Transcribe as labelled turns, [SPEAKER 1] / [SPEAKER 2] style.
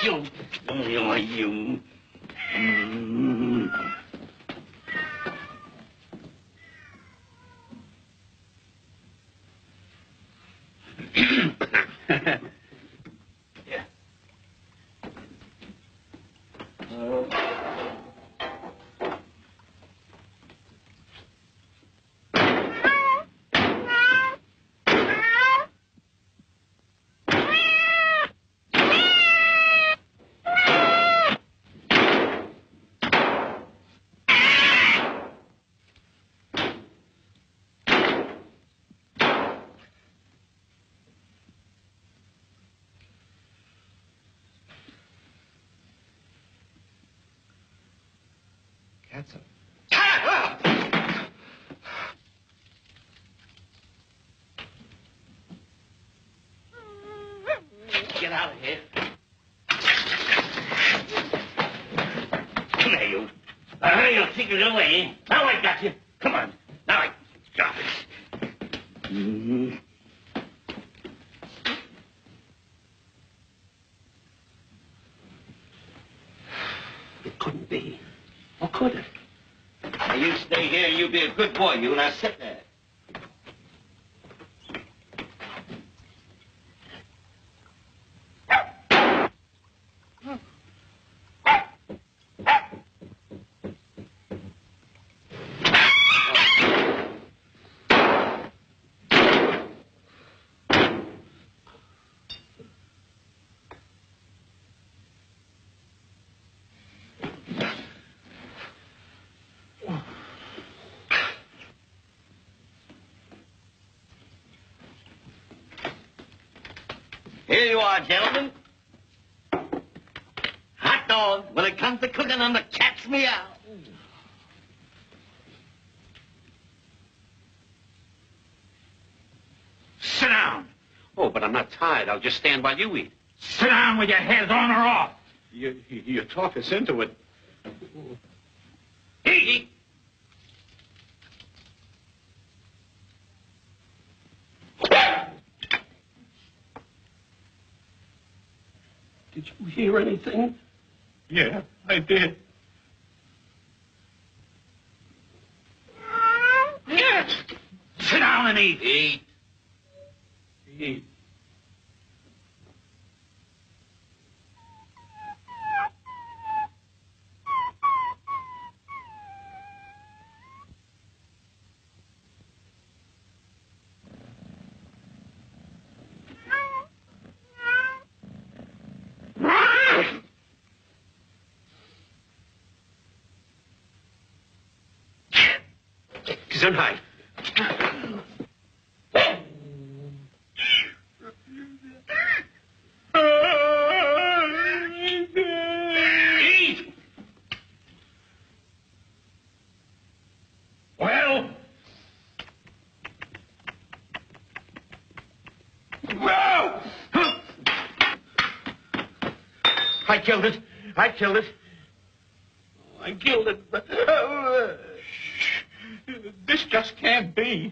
[SPEAKER 1] you. You.
[SPEAKER 2] Yeah.
[SPEAKER 1] Catsup.
[SPEAKER 2] Get out of here. Come here, you. Hurry your secret away. Now I got you. Come on. Now I got it. It couldn't be. Or could it? Now you stay here. You be a good boy. You now sit there. Here you are, gentlemen. Hot dogs. When it comes to cooking them, the cat's meow.
[SPEAKER 1] Sit down.
[SPEAKER 3] Oh, but I'm not tired. I'll just stand while you eat.
[SPEAKER 1] Sit down with your head on or off.
[SPEAKER 3] You talk us into it.
[SPEAKER 1] Eat.
[SPEAKER 2] Did you hear anything?
[SPEAKER 3] Yeah, I did.
[SPEAKER 1] Sit down and eat.
[SPEAKER 3] Eat. Gesundheit.
[SPEAKER 1] Eat. Well. Whoa!
[SPEAKER 3] I killed it. I killed it.
[SPEAKER 2] I killed it, but...
[SPEAKER 3] This just can't be.